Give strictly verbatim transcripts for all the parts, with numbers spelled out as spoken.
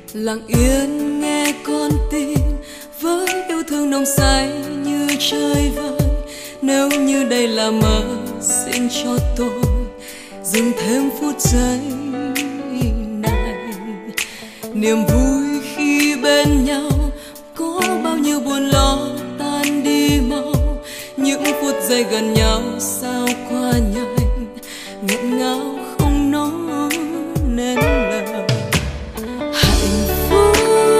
lặng yên nghe con tim với yêu thương nồng say như trời vơi. Nếu như đây là mơ, xin cho tôi dừng thêm phút giây này. Niềm vui khi bên nhau có bao nhiêu buồn lo tan đi mau. Những phút giây gần nhau sao qua nhanh, nghẹn ngào không nói nên lời. Hạnh phúc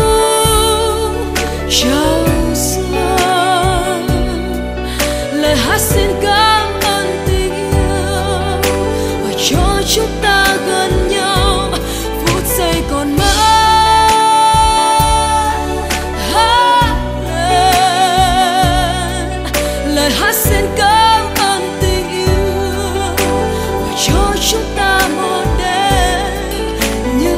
trao dâng, lời hát xin cảm ơn tình yêu và cho chúng ta gần nhau phút giây còn mãi. Hát lên lời hát xin cảm ơn tình yêu và cho chúng ta một đêm như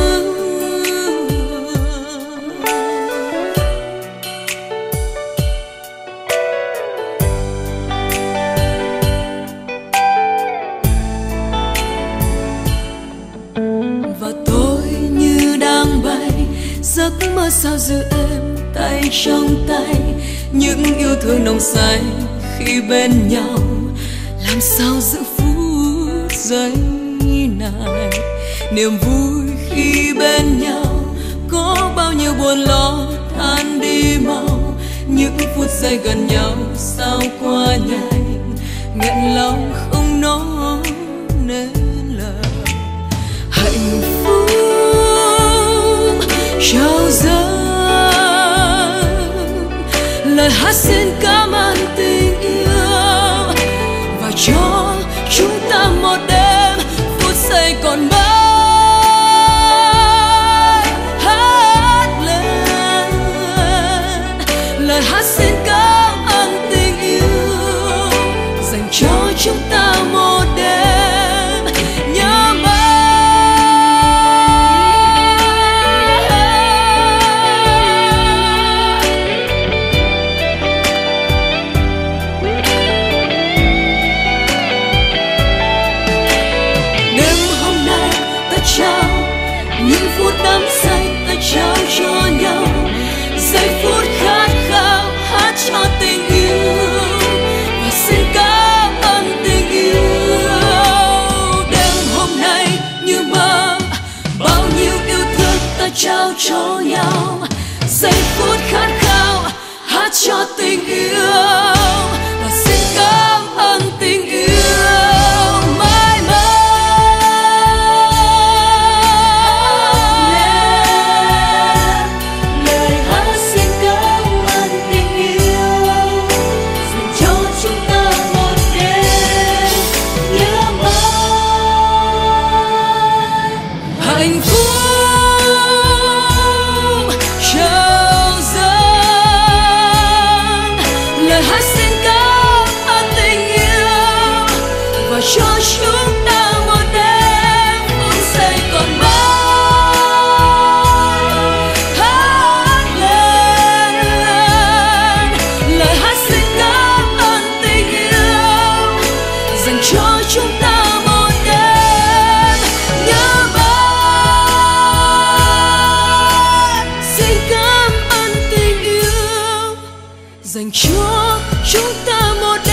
và tôi như đang bay, giấc mơ sao giữ em tay trong tay. Những yêu thương nồng say khi bên nhau, làm sao giữ phút giây này. Niềm vui khi bên nhau có bao nhiêu buồn lo tan đi mau. Những phút giây gần nhau sao qua nhanh, nghẹn lòng không nói nên lời. Hạnh phúc trao dâng, lời hát xin cảm ơn tình yêu và cho chúng ta một đêm phút giây còn mãi. Hát lên lời hát xin cảm ơn tình yêu dành cho chúng ta một đêm nhớ mãi. Những phút đắm say ta trao cho nhau, giây phút khát khao hát cho tình yêu và xin cảm ơn tình yêu. Đêm hôm nay như mơ, bao nhiêu yêu thương ta trao cho nhau, giây phút khát khao hát cho tình yêu và xin cảm ơn tình yêu. Hạnh phúc trao dâng, lời hát xin cảm ơn tình yêu và cho chúng ta một đêm phút giây còn mãi. Hát lên lời hát xin cảm ơn tình yêu dành cho chúng ta một đêm nhớ mãi. Dành cho chúng ta một đêm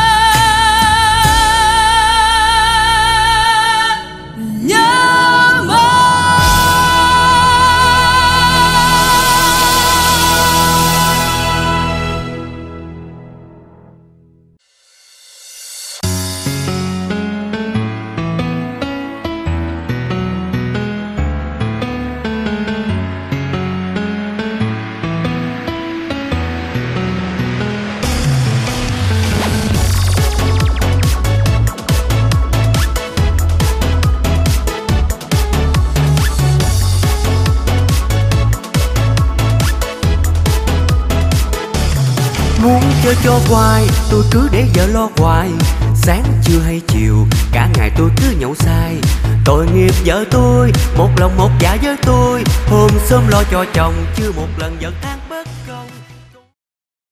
nhớ mãi. Muốn chơi cho hoài, tôi cứ để vợ lo hoài. Sáng trưa hay chiều, cả ngày tôi cứ nhậu say. Tội nghiệp vợ tôi, một lòng một dạ với tôi. Hôm sớm lo cho chồng, chưa một lần giận than bất công.